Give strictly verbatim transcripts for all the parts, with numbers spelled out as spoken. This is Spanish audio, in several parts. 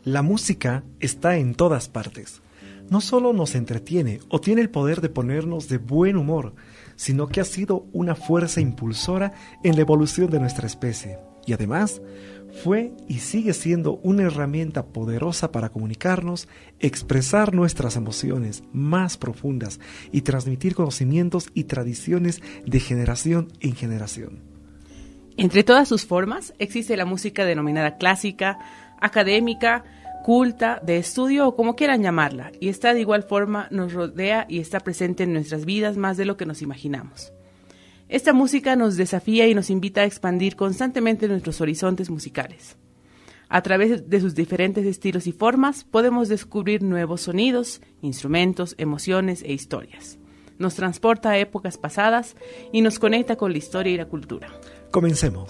La música está en todas partes. No solo nos entretiene o tiene el poder de ponernos de buen humor, sino que ha sido una fuerza impulsora en la evolución de nuestra especie. Y además, fue y sigue siendo una herramienta poderosa para comunicarnos, expresar nuestras emociones más profundas y transmitir conocimientos y tradiciones de generación en generación. Entre todas sus formas, existe la música denominada clásica, académica, culta, de estudio o como quieran llamarla, y esta de igual forma nos rodea y está presente en nuestras vidas más de lo que nos imaginamos. Esta música nos desafía y nos invita a expandir constantemente nuestros horizontes musicales. A través de sus diferentes estilos y formas podemos descubrir nuevos sonidos, instrumentos, emociones e historias. Nos transporta a épocas pasadas y nos conecta con la historia y la cultura. Comencemos.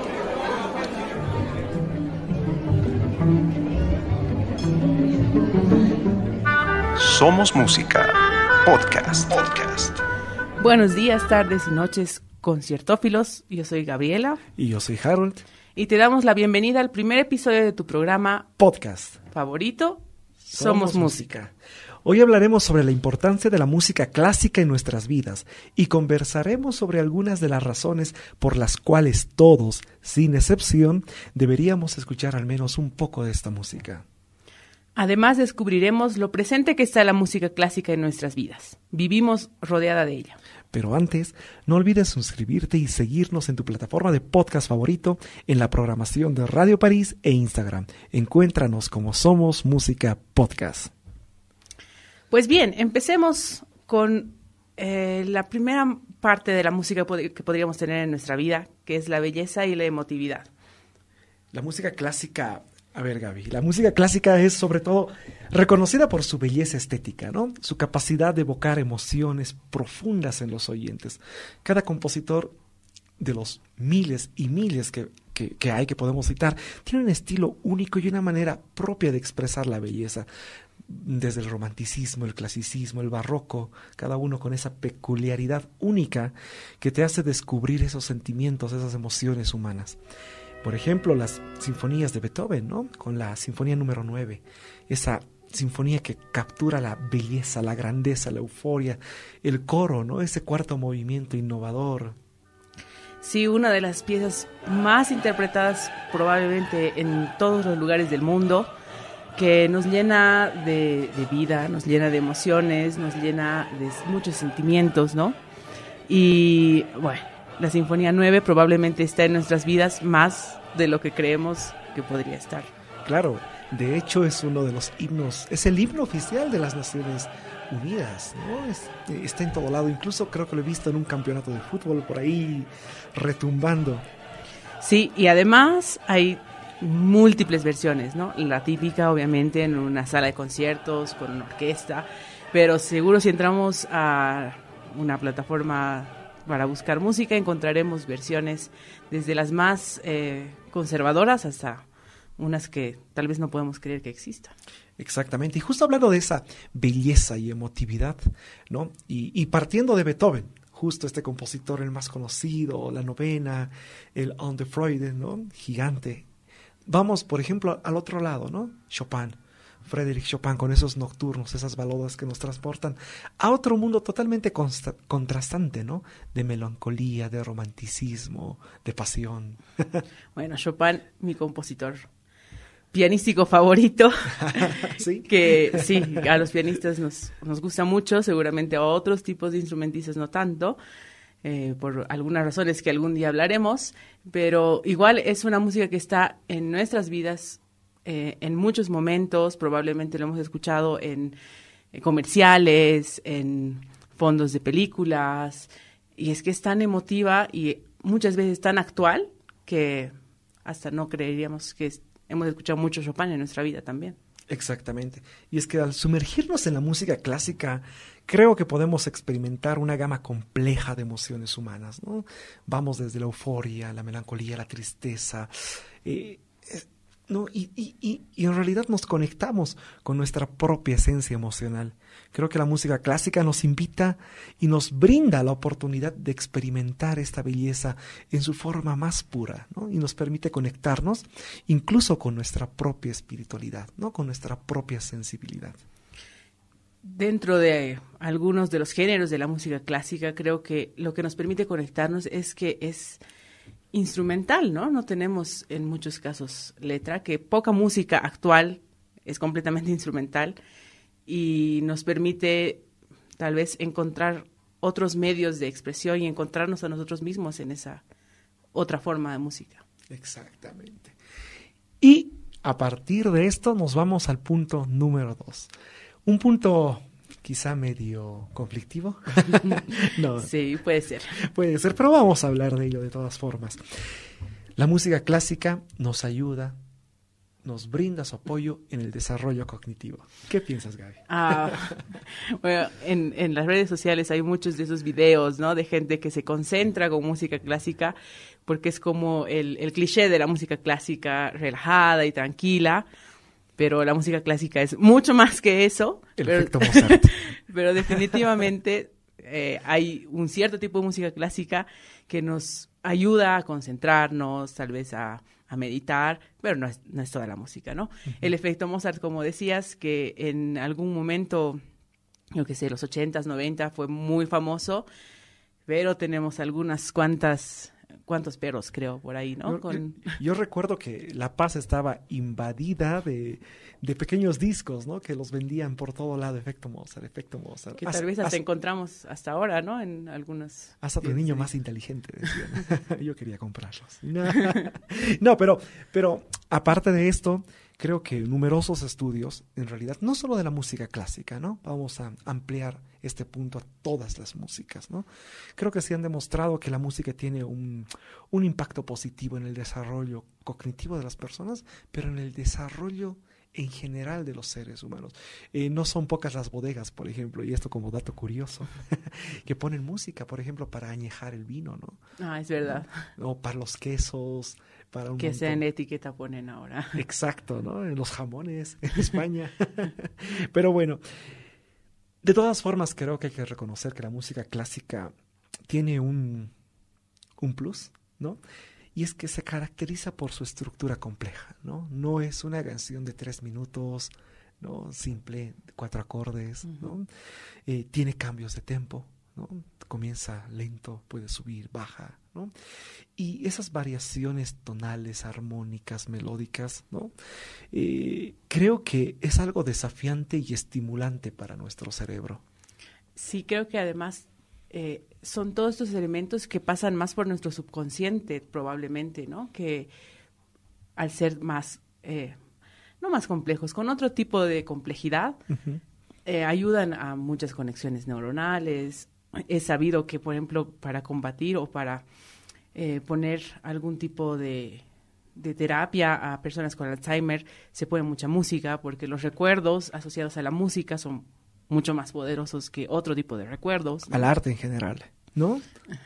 Somos Música, podcast. podcast. Buenos días, tardes y noches, conciertófilos. Yo soy Gabriela. Y yo soy Harold. Y te damos la bienvenida al primer episodio de tu programa Podcast favorito, Somos, Somos Música. Música. Hoy hablaremos sobre la importancia de la música clásica en nuestras vidas y conversaremos sobre algunas de las razones por las cuales todos, sin excepción, deberíamos escuchar al menos un poco de esta música. Además, descubriremos lo presente que está la música clásica en nuestras vidas. Vivimos rodeada de ella. Pero antes, no olvides suscribirte y seguirnos en tu plataforma de podcast favorito, en la programación de Radio París e Instagram. Encuéntranos como Somos Música Podcast. Pues bien, empecemos con eh, la primera parte de la música que podríamos tener en nuestra vida, que es la belleza y la emotividad. La música clásica... A ver, Gaby, la música clásica es sobre todo reconocida por su belleza estética, ¿no? Su capacidad de evocar emociones profundas en los oyentes. Cada compositor de los miles y miles que, que, que hay, que podemos citar, tiene un estilo único y una manera propia de expresar la belleza. Desde el romanticismo, el clasicismo, el barroco, cada uno con esa peculiaridad única que te hace descubrir esos sentimientos, esas emociones humanas. Por ejemplo, las sinfonías de Beethoven, ¿no? Con la sinfonía número nueve, esa sinfonía que captura la belleza, la grandeza, la euforia, el coro, ¿no? Ese cuarto movimiento innovador. Sí, una de las piezas más interpretadas probablemente en todos los lugares del mundo, que nos llena de, de vida, nos llena de emociones, nos llena de muchos sentimientos, ¿no? Y bueno, la Sinfonía nueve probablemente está en nuestras vidas más de lo que creemos que podría estar. Claro, de hecho es uno de los himnos, es el himno oficial de las Naciones Unidas, ¿no? Es, está en todo lado, incluso creo que lo he visto en un campeonato de fútbol por ahí retumbando. Sí, y además hay múltiples versiones, ¿no? La típica, obviamente, en una sala de conciertos con una orquesta, pero seguro si entramos a una plataforma para buscar música encontraremos versiones desde las más eh, conservadoras hasta unas que tal vez no podemos creer que existan. Exactamente, y justo hablando de esa belleza y emotividad, ¿no? Y, y partiendo de Beethoven, justo este compositor el más conocido, la novena, el On the Freude, ¿no? Gigante. Vamos, por ejemplo, al otro lado, ¿no? Chopin. Frédéric Chopin con esos nocturnos, esas baladas que nos transportan a otro mundo totalmente consta- contrastante, ¿no? De melancolía, de romanticismo, de pasión. Bueno, Chopin, mi compositor pianístico favorito. ¿Sí? Que sí, a los pianistas nos, nos gusta mucho, seguramente a otros tipos de instrumentistas no tanto, eh, por algunas razones que algún día hablaremos, pero igual es una música que está en nuestras vidas Eh, en muchos momentos. Probablemente lo hemos escuchado en eh, comerciales, en fondos de películas, y es que es tan emotiva y muchas veces tan actual que hasta no creeríamos que es, hemos escuchado mucho Chopin en nuestra vida también. Exactamente, y es que al sumergirnos en la música clásica creo que podemos experimentar una gama compleja de emociones humanas, ¿no? Vamos desde la euforia, la melancolía, la tristeza, eh, ¿no? Y, y, y, y en realidad nos conectamos con nuestra propia esencia emocional. Creo que la música clásica nos invita y nos brinda la oportunidad de experimentar esta belleza en su forma más pura, ¿no? Y nos permite conectarnos incluso con nuestra propia espiritualidad, ¿no? Con nuestra propia sensibilidad. Dentro de algunos de los géneros de la música clásica, creo que lo que nos permite conectarnos es que es instrumental, ¿no? No tenemos en muchos casos letra, que poca música actual es completamente instrumental y nos permite tal vez encontrar otros medios de expresión y encontrarnos a nosotros mismos en esa otra forma de música. Exactamente. Y a partir de esto nos vamos al punto número dos. Un punto quizá medio conflictivo. No. Sí, puede ser. Puede ser, pero vamos a hablar de ello de todas formas. La música clásica nos ayuda, nos brinda su apoyo en el desarrollo cognitivo. ¿Qué piensas, Gaby? Ah, bueno, en, en las redes sociales hay muchos de esos videos, ¿no? De gente que se concentra con música clásica porque es como el, el cliché de la música clásica relajada y tranquila. Pero la música clásica es mucho más que eso. El pero, efecto Mozart. Pero definitivamente eh, hay un cierto tipo de música clásica que nos ayuda a concentrarnos, tal vez a, a meditar, pero no es, no es toda la música, ¿no? Uh-huh. El efecto Mozart, como decías, que en algún momento, yo qué sé, los ochentas, noventa, fue muy famoso, pero tenemos algunas cuantas... cuantos perros, creo, por ahí, ¿no? Yo, Con... yo, yo recuerdo que La Paz estaba invadida de, de pequeños discos, ¿no? Que los vendían por todo lado, efecto Mozart, efecto Mozart. Que hasta, tal vez hasta, hasta encontramos hasta ahora, ¿no? En algunos... Hasta tu niño más inteligente, decían. Yo quería comprarlos. No, no pero, pero aparte de esto, creo que numerosos estudios, en realidad, no solo de la música clásica, ¿no? Vamos a ampliar este punto a todas las músicas, ¿no? Creo que se han demostrado que la música tiene un, un impacto positivo en el desarrollo cognitivo de las personas, pero en el desarrollo en general de los seres humanos. Eh, no son pocas las bodegas, por ejemplo, y esto como dato curioso, que ponen música, por ejemplo, para añejar el vino, ¿no? Ah, es verdad. O ¿no? Para los quesos, para un que montón. sea en etiqueta ponen ahora. Exacto, ¿no? En los jamones, en España. Pero bueno, de todas formas creo que hay que reconocer que la música clásica tiene un, un plus, ¿no? Y es que se caracteriza por su estructura compleja, ¿no? No es una canción de tres minutos, ¿no? Simple, cuatro acordes, uh-huh. ¿no? Eh, tiene cambios de tempo, ¿no? Comienza lento, puede subir, baja, ¿no? Y esas variaciones tonales, armónicas, melódicas, ¿no? Eh, creo que es algo desafiante y estimulante para nuestro cerebro. Sí, creo que además eh, son todos estos elementos que pasan más por nuestro subconsciente, probablemente, ¿no? Que al ser más, eh, no más complejos, con otro tipo de complejidad, uh-huh. eh, ayudan a muchas conexiones neuronales. He sabido que, por ejemplo, para combatir o para eh, poner algún tipo de, de terapia a personas con Alzheimer, se pone mucha música, porque los recuerdos asociados a la música son mucho más poderosos que otro tipo de recuerdos, ¿no? Al arte en general, ¿no?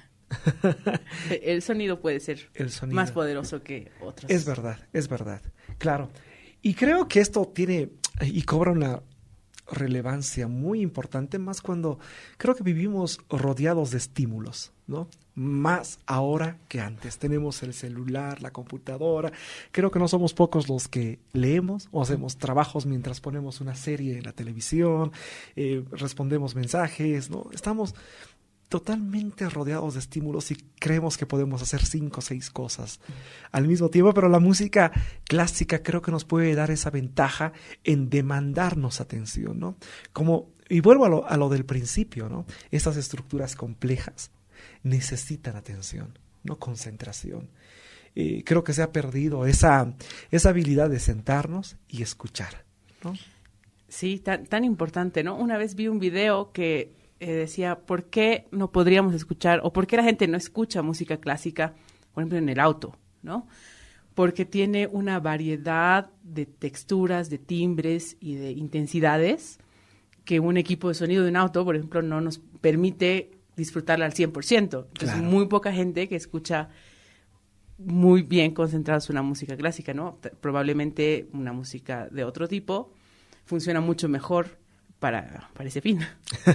El sonido puede ser El sonido. más poderoso que otros. Es verdad, es verdad, claro. Y creo que esto tiene y cobra una relevancia muy importante, más cuando creo que vivimos rodeados de estímulos, ¿no? Más ahora que antes. Tenemos el celular, la computadora. Creo que no somos pocos los que leemos o hacemos trabajos mientras ponemos una serie en la televisión, eh, respondemos mensajes, ¿no? Estamos totalmente rodeados de estímulos y creemos que podemos hacer cinco o seis cosas al mismo tiempo, pero la música clásica creo que nos puede dar esa ventaja en demandarnos atención, ¿no? Como, y vuelvo a lo, a lo del principio, ¿no? Estas estructuras complejas necesitan atención, ¿no? Concentración. Eh, creo que se ha perdido esa, esa habilidad de sentarnos y escuchar, ¿no? Sí, tan, tan importante, ¿no? Una vez vi un video que Eh, decía, ¿por qué no podríamos escuchar, o por qué la gente no escucha música clásica, por ejemplo, en el auto, ¿no? Porque tiene una variedad de texturas, de timbres y de intensidades que un equipo de sonido de un auto, por ejemplo, no nos permite disfrutarla al cien por ciento. Entonces, claro. muy poca gente que escucha muy bien concentrados en una música clásica, ¿no? T- probablemente una música de otro tipo funciona mucho mejor para, para ese fin.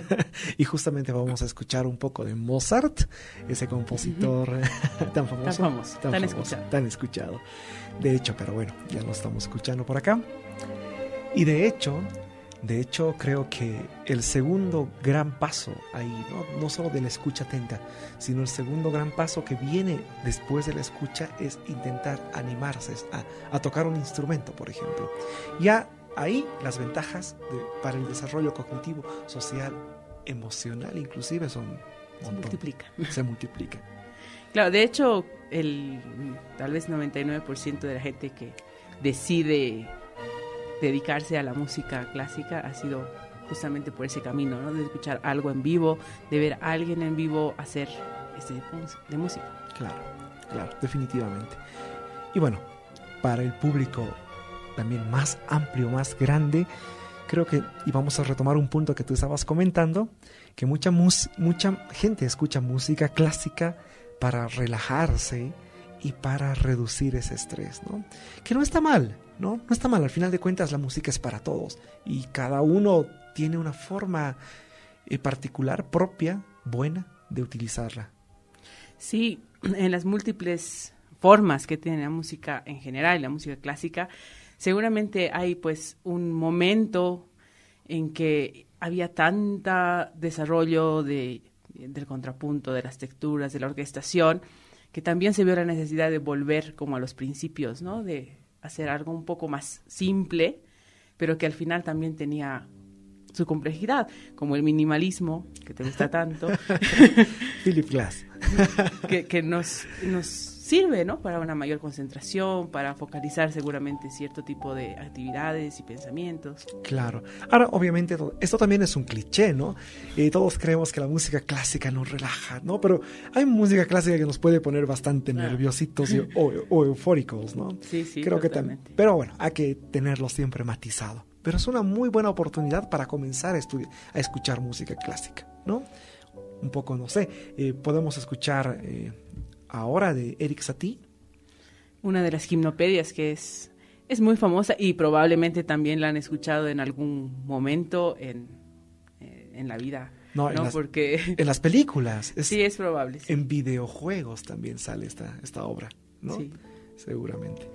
Y justamente vamos a escuchar un poco de Mozart, ese compositor uh-huh. tan famoso. Tan famoso, tan, tan famoso, escuchado. Tan escuchado. De hecho, pero bueno, ya lo estamos escuchando por acá. Y de hecho, de hecho creo que el segundo gran paso ahí, ¿no? No solo de la escucha atenta, sino el segundo gran paso que viene después de la escucha es intentar animarse a, a tocar un instrumento, por ejemplo. Ya ahí las ventajas de, para el desarrollo cognitivo, social, emocional, inclusive son un Se montón. multiplica. Se multiplica. Claro, de hecho, el tal vez noventa y nueve por ciento de la gente que decide dedicarse a la música clásica ha sido justamente por ese camino, ¿no? De escuchar algo en vivo, de ver a alguien en vivo hacer este tipo de música. Claro, claro, definitivamente. Y bueno, para el público también más amplio, más grande, creo que, y vamos a retomar un punto que tú estabas comentando, que mucha, mus, mucha gente escucha música clásica para relajarse y para reducir ese estrés, ¿no? Que no está mal, ¿no? No está mal, al final de cuentas la música es para todos y cada uno tiene una forma eh, particular, propia, buena de utilizarla. Sí, en las múltiples formas que tiene la música en general, la música clásica, seguramente hay pues un momento en que había tanta desarrollo de, del contrapunto, de las texturas, de la orquestación, que también se vio la necesidad de volver como a los principios, ¿no? De hacer algo un poco más simple, pero que al final también tenía su complejidad, como el minimalismo, que te gusta tanto. Philip Glass. que, que nos, nos sirve, ¿no? Para una mayor concentración, para focalizar seguramente cierto tipo de actividades y pensamientos. Claro. Ahora, obviamente, esto también es un cliché, ¿no? Eh, todos creemos que la música clásica nos relaja, ¿no? Pero hay música clásica que nos puede poner bastante ah. nerviositos y, o, o eufóricos, ¿no? Sí, sí, creo totalmente. que tam- Pero bueno, hay que tenerlo siempre matizado. Pero es una muy buena oportunidad para comenzar a, estudiar, a escuchar música clásica, ¿no? Un poco, no sé, eh, podemos escuchar eh, ahora de Erik Satie. Una de las gimnopedias que es, es muy famosa y probablemente también la han escuchado en algún momento en, eh, en la vida. No, ¿no? En, las, Porque en las películas. Es, sí, es probable. Sí. En videojuegos también sale esta, esta obra, ¿no? Sí. Seguramente.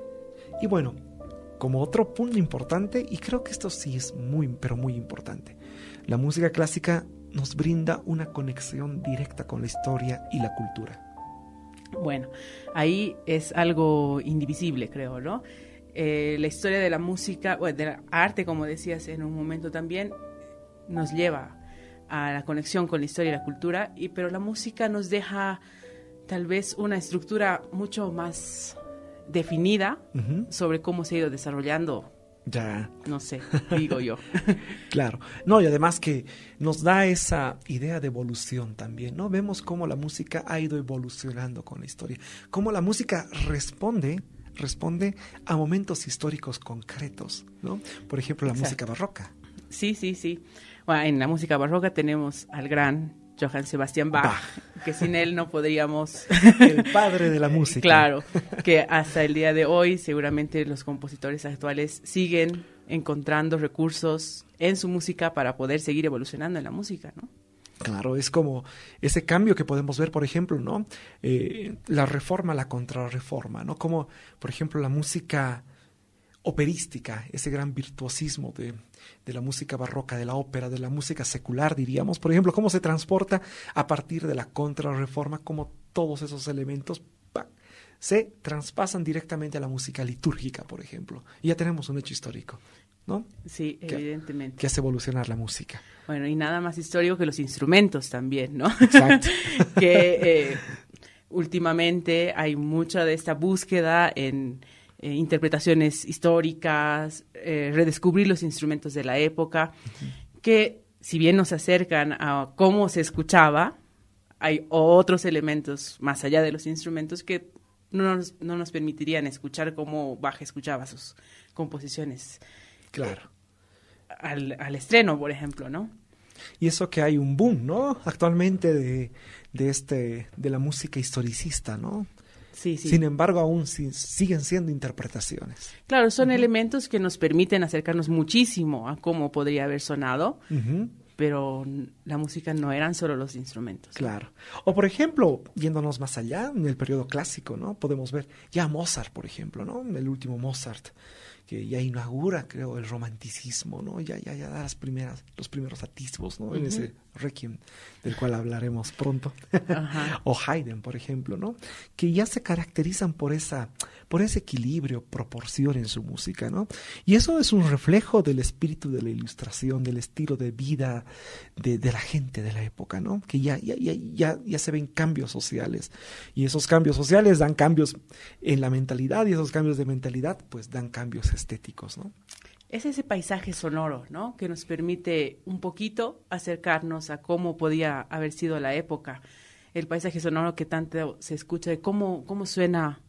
Y bueno, como otro punto importante, y creo que esto sí es muy, pero muy importante, la música clásica nos brinda una conexión directa con la historia y la cultura. Bueno, ahí es algo indivisible, creo, ¿no? Eh, la historia de la música, bueno, de la arte, como decías en un momento también, nos lleva a la conexión con la historia y la cultura, y, pero la música nos deja tal vez una estructura mucho más definida uh-huh. sobre cómo se ha ido desarrollando. Ya. No sé, digo yo. Claro. No, y además que nos da esa idea de evolución también, ¿no? Vemos cómo la música ha ido evolucionando con la historia. Cómo la música responde, responde a momentos históricos concretos, ¿no? Por ejemplo, la Exacto. música barroca. Sí, sí, sí. Bueno, en la música barroca tenemos al gran Johann Sebastian Bach, Bach, que sin él no podríamos... El padre de la música. Claro, que hasta el día de hoy seguramente los compositores actuales siguen encontrando recursos en su música para poder seguir evolucionando en la música, ¿no? Claro, es como ese cambio que podemos ver, por ejemplo, ¿no? Eh, la reforma, la contrarreforma, ¿no? Como, por ejemplo, la música operística, ese gran virtuosismo de, de la música barroca, de la ópera, de la música secular, diríamos. Por ejemplo, cómo se transporta a partir de la contrarreforma, cómo todos esos elementos ¡pam!, se traspasan directamente a la música litúrgica, por ejemplo. Y ya tenemos un hecho histórico, ¿no? Sí, que, evidentemente. Que hace evolucionar la música. Bueno, y nada más histórico que los instrumentos también, ¿no? Exacto. que eh, últimamente hay mucha de esta búsqueda en... Eh, interpretaciones históricas, eh, redescubrir los instrumentos de la época, uh-huh. que si bien nos acercan a cómo se escuchaba, hay otros elementos más allá de los instrumentos que no nos, no nos permitirían escuchar cómo Bach escuchaba sus composiciones. Claro. Eh, al, al estreno, por ejemplo, ¿no? Y eso que hay un boom, ¿no? Actualmente de, de, este, de la música historicista, ¿no? Sí, sí. Sin embargo, aún si, siguen siendo interpretaciones. Claro, son uh-huh. elementos que nos permiten acercarnos muchísimo a cómo podría haber sonado, uh-huh. pero la música no eran solo los instrumentos. Claro. O, por ejemplo, yéndonos más allá, en el periodo clásico, ¿no? Podemos ver ya Mozart, por ejemplo, ¿no? El último Mozart, que ya inaugura, creo, el romanticismo, ¿no? Ya, ya, ya da las primeras, los primeros atisbos, ¿no? Uh-huh. En ese Requiem, del cual hablaremos pronto. Uh-huh. O Haydn, por ejemplo, ¿no? Que ya se caracterizan por esa, por ese equilibrio, proporción en su música, ¿no? Y eso es un reflejo del espíritu de la Ilustración, del estilo de vida de, de la gente de la época, ¿no? Que ya, ya, ya, ya, ya se ven cambios sociales. Y esos cambios sociales dan cambios en la mentalidad, y esos cambios de mentalidad, pues, dan cambios estéticos, ¿no? Es ese paisaje sonoro, ¿no? Que nos permite un poquito acercarnos a cómo podía haber sido la época. El paisaje sonoro que tanto se escucha de cómo, cómo suena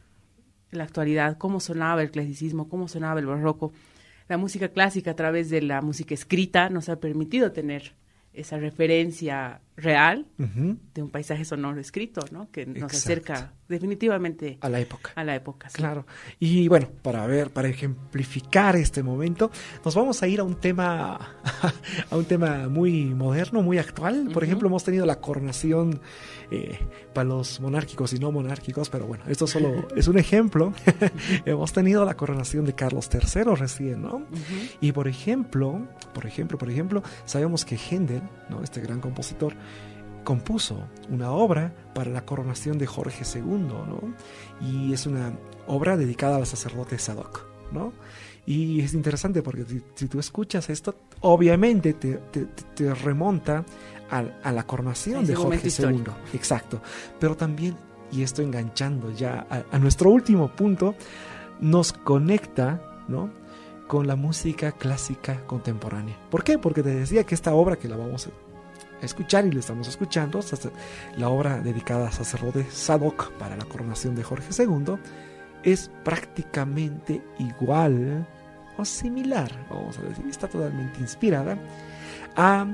en la actualidad, cómo sonaba el clasicismo, cómo sonaba el barroco. La música clásica a través de la música escrita nos ha permitido tener esa referencia real uh-huh. de un paisaje sonoro escrito, ¿no? Que nos Exacto. acerca definitivamente a la época. A la época, sí. Claro. Y bueno, para ver, para ejemplificar este momento, nos vamos a ir a un tema, a un tema muy moderno, muy actual. Por uh-huh. ejemplo, hemos tenido la coronación eh, para los monárquicos y no monárquicos, pero bueno, esto solo es un ejemplo. Hemos tenido la coronación de Carlos tercero recién, ¿no? Uh-huh. Y por ejemplo, por ejemplo, por ejemplo, sabemos que Händel, ¿no? Este gran compositor, compuso una obra para la coronación de Jorge segundo, ¿no? Y es una obra dedicada al sacerdote Sadoc, ¿no? Y es interesante porque si, si tú escuchas esto, obviamente te, te, te remonta a, a la coronación de Jorge segundo. Exacto. Pero también, y esto enganchando ya a, a nuestro último punto, nos conecta, ¿no?, con la música clásica contemporánea. ¿Por qué? Porque te decía que esta obra que la vamos a escuchar y le estamos escuchando, la obra dedicada a sacerdote Sadoc para la coronación de Jorge segundo, es prácticamente igual o similar, vamos a decir, está totalmente inspirada a,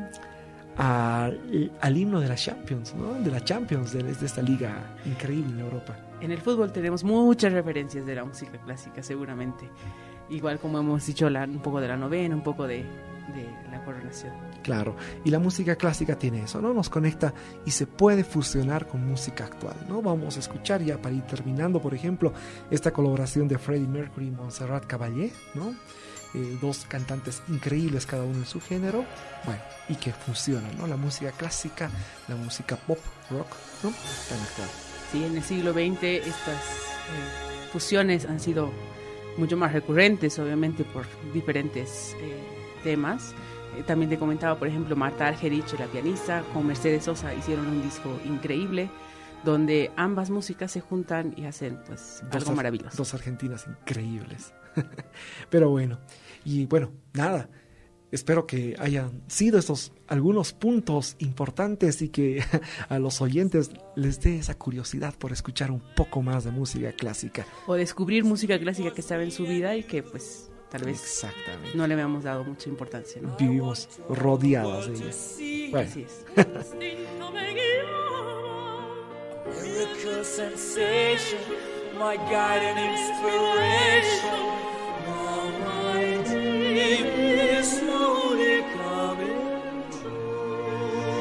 a, al himno de la Champions, ¿no? De la Champions, de, de esta liga increíble en Europa. En el fútbol tenemos muchas referencias de la música clásica, seguramente. Igual como hemos dicho, la, un poco de la novena, un poco de, de la coronación. Claro, y la música clásica tiene eso, ¿no? Nos conecta y se puede fusionar con música actual, ¿no? Vamos a escuchar ya para ir terminando, por ejemplo, esta colaboración de Freddie Mercury y Montserrat Caballé, ¿no? Eh, dos cantantes increíbles cada uno en su género, bueno, y que fusionan, ¿no? La música clásica, la música pop, rock, ¿no? Tan actual. Sí, en el siglo veinte estas eh, fusiones han sido mucho más recurrentes, obviamente, por diferentes eh, temas. Eh, también te comentaba, por ejemplo, Marta Argerich, la pianista, con Mercedes Sosa hicieron un disco increíble, donde ambas músicas se juntan y hacen, pues, dos algo ar- maravilloso. Dos argentinas increíbles. Pero bueno, y bueno, nada. Espero que hayan sido estos algunos puntos importantes y que a los oyentes les dé esa curiosidad por escuchar un poco más de música clásica. O descubrir música clásica que estaba en su vida y que pues tal vez Exactamente. no le habíamos dado mucha importancia, ¿no? Vivimos rodeados de ella. Bueno. Así es. Miracle sensation, my guide and inspiration. Now my dream is slowly coming true.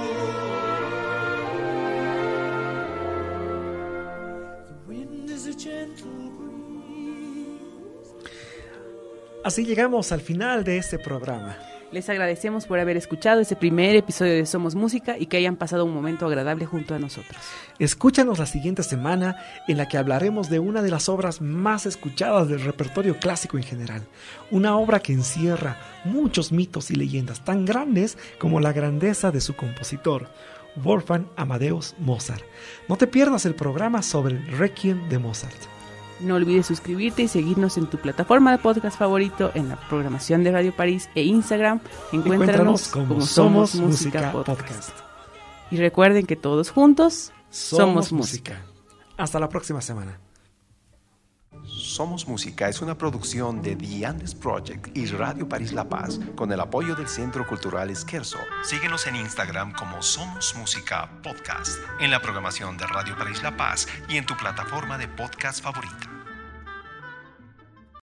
The wind is a gentle breeze. Así llegamos al final de este programa. Les agradecemos por haber escuchado este primer episodio de Somos Música y que hayan pasado un momento agradable junto a nosotros. Escúchanos la siguiente semana, en la que hablaremos de una de las obras más escuchadas del repertorio clásico en general. Una obra que encierra muchos mitos y leyendas tan grandes como la grandeza de su compositor, Wolfgang Amadeus Mozart. No te pierdas el programa sobre el Requiem de Mozart. No olvides suscribirte y seguirnos en tu plataforma de podcast favorito, en la programación de Radio París e Instagram. Encuéntranos como, como Somos, Somos Música, Música Podcast. Podcast. Y recuerden que todos juntos somos, somos música. música. Hasta la próxima semana. Somos Música es una producción de The Andes Project y Radio París La Paz con el apoyo del Centro Cultural Esquerzo. Síguenos en Instagram como Somos Música Podcast, en la programación de Radio París La Paz y en tu plataforma de podcast favorita.